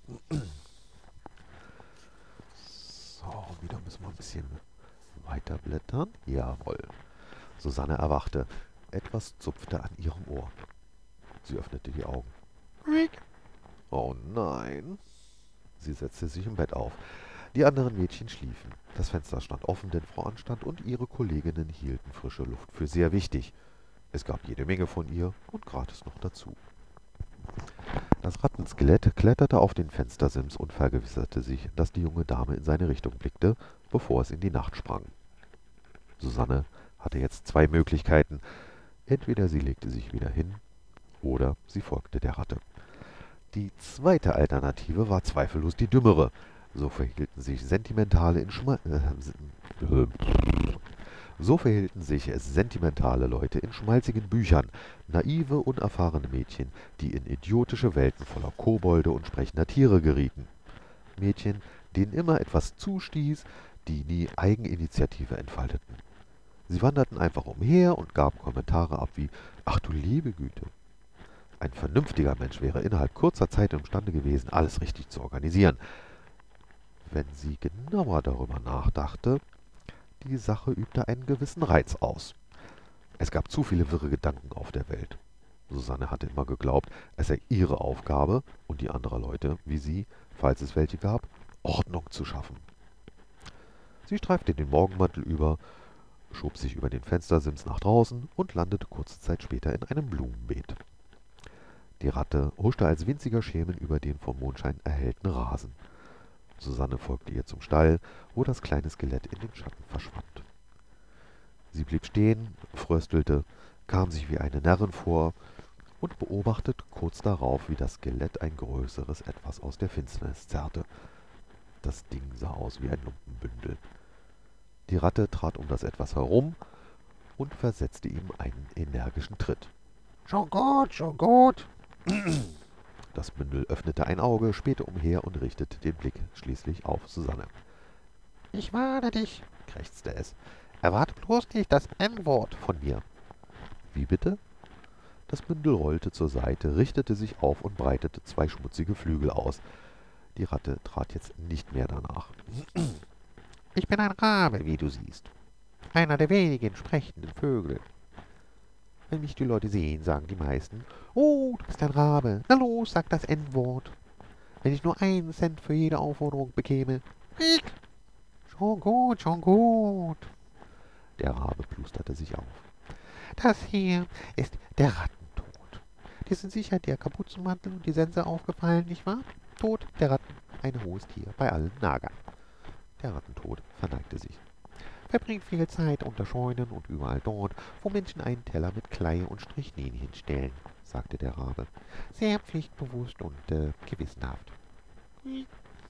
So, wieder müssen wir ein bisschen weiter blättern. Jawohl. Susanne erwachte. Etwas zupfte an ihrem Ohr. Sie öffnete die Augen. Oh nein. Sie setzte sich im Bett auf. Die anderen Mädchen schliefen. Das Fenster stand offen, denn Frau Anstand und ihre Kolleginnen hielten frische Luft für sehr wichtig. Es gab jede Menge von ihr und gratis noch dazu. Das Rattenskelett kletterte auf den Fenstersims und vergewisserte sich, dass die junge Dame in seine Richtung blickte, bevor es in die Nacht sprang. Susanne hatte jetzt zwei Möglichkeiten. Entweder sie legte sich wieder hin, oder sie folgte der Ratte. Die zweite Alternative war zweifellos die dümmere. So verhielten sich sentimentale in Schma äh, So verhielten sich sentimentale Leute in schmalzigen Büchern, naive, unerfahrene Mädchen, die in idiotische Welten voller Kobolde und sprechender Tiere gerieten. Mädchen, denen immer etwas zustieß, die nie Eigeninitiative entfalteten. Sie wanderten einfach umher und gaben Kommentare ab wie »Ach du liebe Güte«. Ein vernünftiger Mensch wäre innerhalb kurzer Zeit imstande gewesen, alles richtig zu organisieren. Wenn sie genauer darüber nachdachte, die Sache übte einen gewissen Reiz aus. Es gab zu viele wirre Gedanken auf der Welt. Susanne hatte immer geglaubt, es sei ihre Aufgabe und die anderer Leute, wie sie, falls es welche gab, Ordnung zu schaffen. Sie streifte den Morgenmantel über, schob sich über den Fenstersims nach draußen und landete kurze Zeit später in einem Blumenbeet. Die Ratte huschte als winziger Schemen über den vom Mondschein erhellten Rasen. Susanne folgte ihr zum Stall, wo das kleine Skelett in den Schatten verschwand. Sie blieb stehen, fröstelte, kam sich wie eine Närrin vor und beobachtete kurz darauf, wie das Skelett ein größeres Etwas aus der Finsternis zerrte. Das Ding sah aus wie ein Lumpenbündel. Die Ratte trat um das Etwas herum und versetzte ihm einen energischen Tritt. »Schon gut, schon gut!« Das Bündel öffnete ein Auge, spähte umher und richtete den Blick schließlich auf Susanne. »Ich warne dich«, krächzte es. »Erwarte bloß nicht das En-Wort von mir.« »Wie bitte?« Das Bündel rollte zur Seite, richtete sich auf und breitete zwei schmutzige Flügel aus. Die Ratte trat jetzt nicht mehr danach. »Ich bin ein Rabe, wie du siehst. Einer der wenigen sprechenden Vögel. Wenn mich die Leute sehen, sagen die meisten, »Oh, du bist ein Rabe. Na los, sag das En-Wort. Wenn ich nur einen Cent für jede Aufforderung bekäme.« »Riek! Schon gut, schon gut.« Der Rabe plusterte sich auf. »Das hier ist der Rattentod. Dir sind sicher der Kapuzenmantel und die Sense aufgefallen, nicht wahr? Tod der Ratten, ein hohes Tier bei allen Nagern.« Der Rattentod verneigte sich. »Verbringt viel Zeit unter Scheunen und überall dort, wo Menschen einen Teller mit Kleie und Strichnin hinstellen«, sagte der Rabe. »Sehr pflichtbewusst und äh, gewissenhaft.« Hm.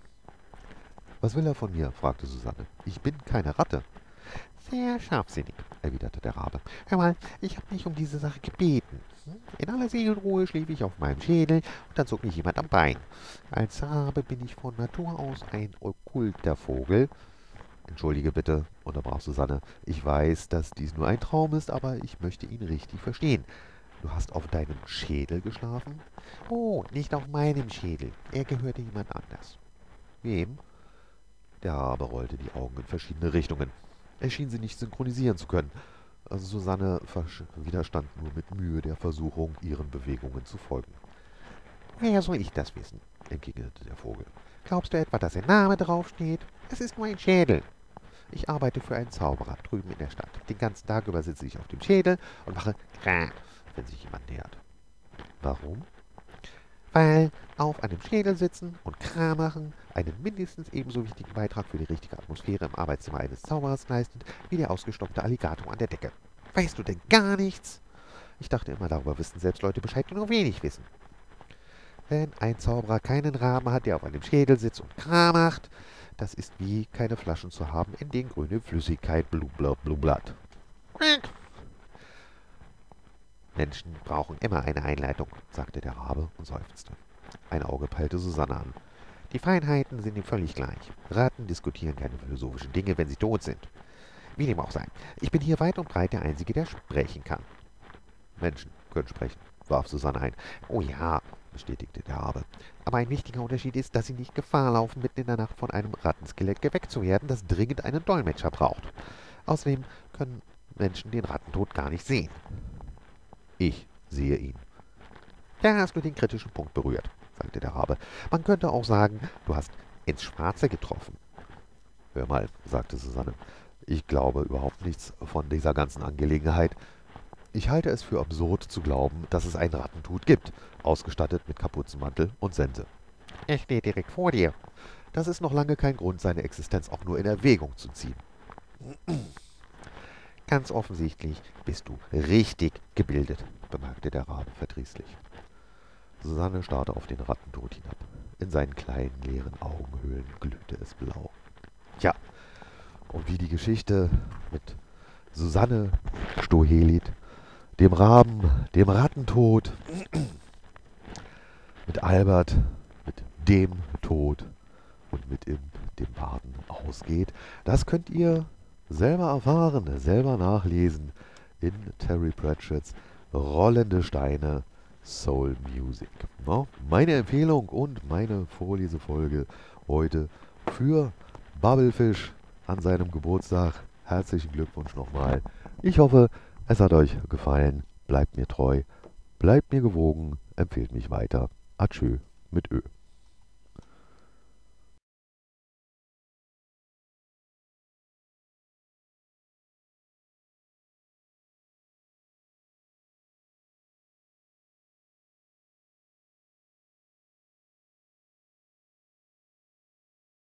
»Was will er von mir?« fragte Susanne. »Ich bin keine Ratte.« »Sehr scharfsinnig«, erwiderte der Rabe. »Hör mal, ich habe mich um diese Sache gebeten. In aller Seelenruhe schlief ich auf meinem Schädel und dann zog mich jemand am Bein. Als Rabe bin ich von Natur aus ein okkulter Vogel.« »Entschuldige bitte«, unterbrach Susanne. »Ich weiß, dass dies nur ein Traum ist, aber ich möchte ihn richtig verstehen. Du hast auf deinem Schädel geschlafen?« »Oh, nicht auf meinem Schädel. Er gehörte jemand anders.« »Wem?« Der Rabe rollte die Augen in verschiedene Richtungen. Er schien sie nicht synchronisieren zu können. Susanne widerstand nur mit Mühe der Versuchung, ihren Bewegungen zu folgen. »Woher soll ich das wissen?«, entgegnete der Vogel. »Glaubst du etwa, dass ein Name draufsteht? Es ist nur ein Schädel. Ich arbeite für einen Zauberer drüben in der Stadt. Den ganzen Tag über sitze ich auf dem Schädel und mache Krah, wenn sich jemand nähert.« »Warum?« »Weil auf einem Schädel sitzen und Krah machen einen mindestens ebenso wichtigen Beitrag für die richtige Atmosphäre im Arbeitszimmer eines Zauberers leistet, wie der ausgestopfte Alligator an der Decke. Weißt du denn gar nichts?« »Ich dachte immer, darüber wüssten selbst Leute Bescheid, die nur wenig wissen.« »Wenn ein Zauberer keinen Raben hat, der auf einem Schädel sitzt und Krah macht, das ist wie keine Flaschen zu haben, in denen grüne Flüssigkeit blubblub blubblat.« »Menschen brauchen immer eine Einleitung«, sagte der Rabe und seufzte. Ein Auge peilte Susanne an. »Die Feinheiten sind ihm völlig gleich. Ratten diskutieren keine philosophischen Dinge, wenn sie tot sind. Wie dem auch sei, ich bin hier weit und breit der Einzige, der sprechen kann.« »Menschen können sprechen«, warf Susanne ein. »Oh ja«, bestätigte der Rabe. »Aber ein wichtiger Unterschied ist, dass sie nicht Gefahr laufen, mitten in der Nacht von einem Rattenskelett geweckt zu werden, das dringend einen Dolmetscher braucht. Außerdem können Menschen den Rattentod gar nicht sehen.« »Ich sehe ihn.« »Da hast du den kritischen Punkt berührt«, sagte der Rabe. »Man könnte auch sagen, du hast ins Schwarze getroffen.« »Hör mal«, sagte Susanne, »ich glaube überhaupt nichts von dieser ganzen Angelegenheit. Ich halte es für absurd zu glauben, dass es einen Rattentod gibt, ausgestattet mit Kapuzenmantel und Sense. Er steht direkt vor dir. Das ist noch lange kein Grund, seine Existenz auch nur in Erwägung zu ziehen.« Ganz offensichtlich bist du richtig gebildet, bemerkte der Rabe verdrießlich. Susanne starrte auf den Rattentod hinab. In seinen kleinen, leeren Augenhöhlen glühte es blau. Tja, und wie die Geschichte mit Susanne Stohelit, dem Raben, dem Rattentod, mit Albert, mit dem Tod und mit Imp, dem Baden, ausgeht, das könnt ihr selber erfahren, selber nachlesen in Terry Pratchetts Rollende Steine Soul Music. No? Meine Empfehlung und meine Vorlesefolge heute für Bubblefish an seinem Geburtstag. Herzlichen Glückwunsch nochmal. Ich hoffe, es hat euch gefallen. Bleibt mir treu, bleibt mir gewogen, empfehlt mich weiter. Adieu mit Ö.